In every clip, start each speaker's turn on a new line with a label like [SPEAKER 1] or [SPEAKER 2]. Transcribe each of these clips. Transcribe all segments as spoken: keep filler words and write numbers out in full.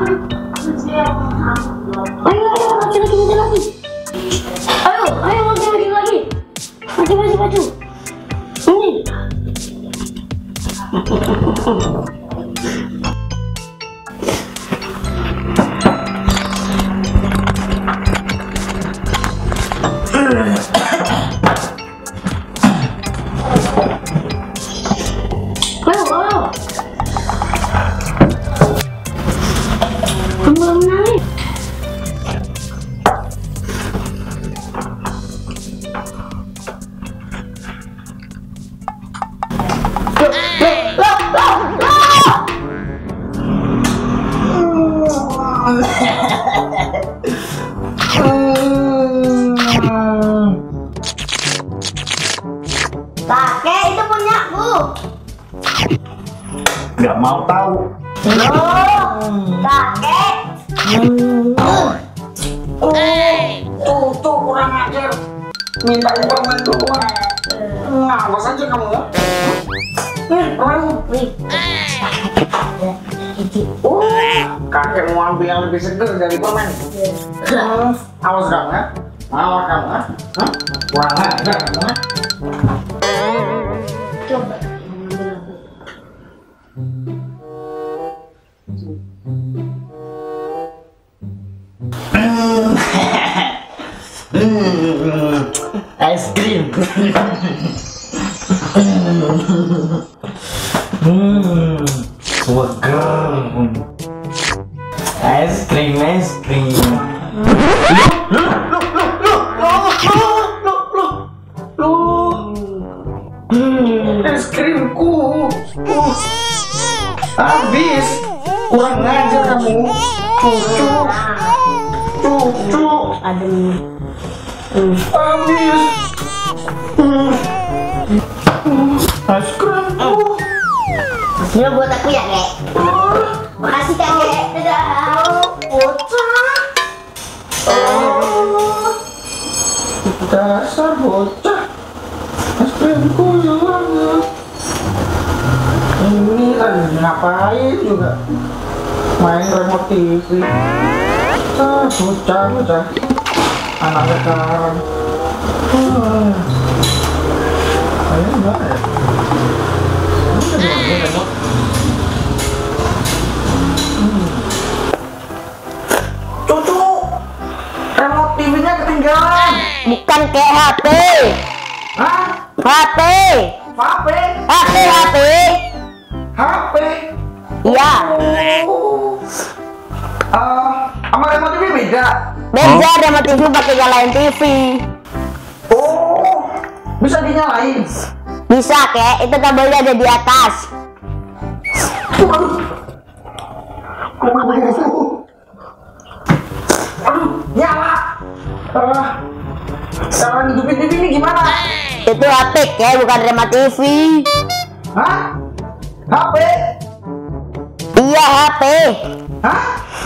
[SPEAKER 1] Ayo, ayo, lagi, lagi, lagi, lagi. Ayo, ayo, lagi, lagi, lagi. Maju, maju, maju. Ini. Ayo, ayo. Kembang naik.
[SPEAKER 2] Kakek, itu punyaku.
[SPEAKER 3] Nggak mau tahu.
[SPEAKER 2] Loh, kakek.
[SPEAKER 3] Tuh, tuh kurang ajar. Minta permen doang. Ngawas aja kamu ya.
[SPEAKER 2] Wih.
[SPEAKER 3] Kakek mau ambil yang lebih seger dari permen. Hmm, awas kamu ya. Awas kamu ya. Hah? Kurang ajar kamu ya.
[SPEAKER 2] Coba.
[SPEAKER 3] Hmm, es krim. Hmm, segar. Es krim, es krim. Es krimku. Habis. Kurang ajar kamu. Cucu. Cucu.
[SPEAKER 2] Aduh.
[SPEAKER 3] Habis. Es krimku.
[SPEAKER 2] Ini buat aku ya, Kek. Makasih, Kakek. Dadah.
[SPEAKER 3] Bocah. Dasar bocah. Es krimku hilang. Ini lagi ngapain juga? Main remote T V. Ah, bocah, bocah. Anak sekarang. Hmm. Ayo enggak ya? Ini udah diambil remote. Hmm. Cucu, remote T V-nya ketinggalan.
[SPEAKER 2] Bukan kayak H P.
[SPEAKER 3] Hah?
[SPEAKER 2] H P.
[SPEAKER 3] H P?
[SPEAKER 2] H P, H P.
[SPEAKER 3] H P?
[SPEAKER 2] Iya.
[SPEAKER 3] Oh. Ah, sama remote T V beda.
[SPEAKER 2] Beda remote T V pakai nyalain T V.
[SPEAKER 3] Oh, bisa dinyalain.
[SPEAKER 2] Bisa, Kek. Itu kabelnya ada di atas.
[SPEAKER 3] Aduh, nyala. Ah, cara hidupin T V ini gimana?
[SPEAKER 2] Itu H P, Kek, bukan remote T V.
[SPEAKER 3] Hah? H P?
[SPEAKER 2] Iya, H P.
[SPEAKER 3] Hah?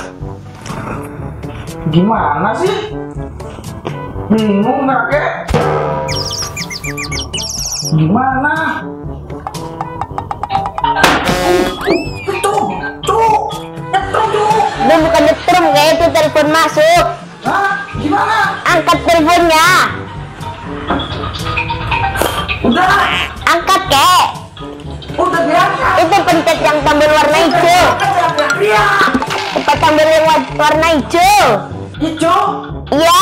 [SPEAKER 3] Gimana sih? Bingung nggak, Kek? Gimana? Itu, tuh, nyetrum tuh.
[SPEAKER 2] Itu bukan nyetrum, Kek. Itu telepon masuk.
[SPEAKER 3] Hah? Gimana?
[SPEAKER 2] Angkat teleponnya.
[SPEAKER 3] Udah,
[SPEAKER 2] Angkat, Kek.
[SPEAKER 3] udah diangkat.
[SPEAKER 2] Itu pencet yang tombol warna hijau.
[SPEAKER 3] Iya.
[SPEAKER 2] Pencet tombol yang wa- warna hijau.
[SPEAKER 3] Hijau?
[SPEAKER 2] Iya.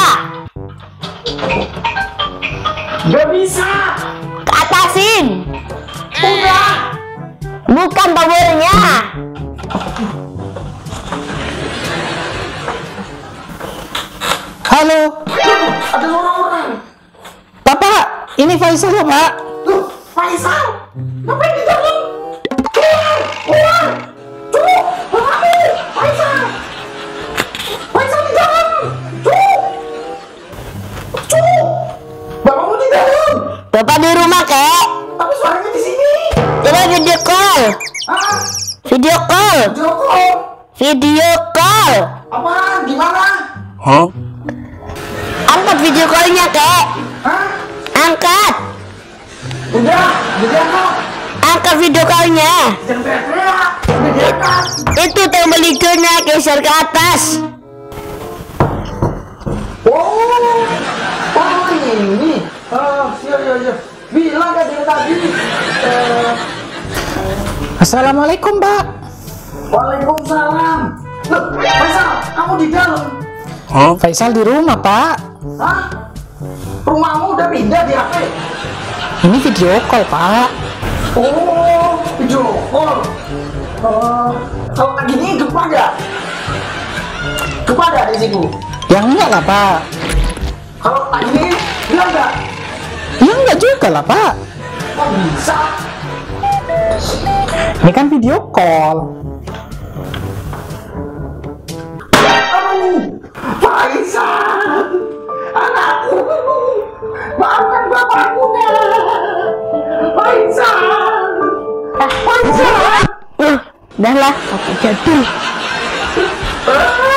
[SPEAKER 3] Gak bisa.
[SPEAKER 2] Ke atasin.
[SPEAKER 3] Udah.
[SPEAKER 2] Bukan tombolnya.
[SPEAKER 4] Halo,
[SPEAKER 3] Ada suara orang.
[SPEAKER 4] Bapak, ini Faisal ya Pak?
[SPEAKER 3] Tuh, Faisal. Ngapain di dalam? Keluar, keluar. Tuh, bapakmu. Faisal. Faisal di dalam. Tuh. Tuh. Bapakmu di dalam.
[SPEAKER 2] Bapak di rumah, Kek.
[SPEAKER 3] Tapi suaranya di sini.
[SPEAKER 2] Coba video call.
[SPEAKER 3] Hah?
[SPEAKER 2] Video call.
[SPEAKER 3] Joko.
[SPEAKER 2] Video call.
[SPEAKER 3] Apa? Gimana?
[SPEAKER 4] Hah?
[SPEAKER 2] Angkat video callnya, Kek.
[SPEAKER 3] Hah?
[SPEAKER 2] Angkat.
[SPEAKER 3] Udah, udah diangkat.
[SPEAKER 2] Angkat video callnya.
[SPEAKER 3] Jangan teriak-teriak. Udah diangkat.
[SPEAKER 2] Itu tombol hijaunya, Kek. geser ke atas.
[SPEAKER 3] Oh, oh ini. Oh, iya iya iya. Bilang kan dari tadi. Eh,
[SPEAKER 4] Assalamualaikum, Pak.
[SPEAKER 3] Waalaikumsalam. Loh, Faisal, kamu di dalam?
[SPEAKER 4] Faisal di rumah, Pak.
[SPEAKER 3] Hah? Rumahmu udah pindah di H P?
[SPEAKER 4] Ini video call, Pak.
[SPEAKER 3] Oh, video call. Oh, kalau kayak gini gempa nggak? Gempa nggak di situ?
[SPEAKER 4] Yang enggak lah, Pak.
[SPEAKER 3] Kalau kayak gini, bilang nggak?
[SPEAKER 4] Yang enggak juga lah, Pak.
[SPEAKER 3] Kok bisa?
[SPEAKER 4] Ini kan video call.
[SPEAKER 3] Aduh, Faisal, anakku, maafkan bapakku dah. Faisal, Faisal.
[SPEAKER 2] Uh, dah lah, aku jatuh.
[SPEAKER 3] Ah.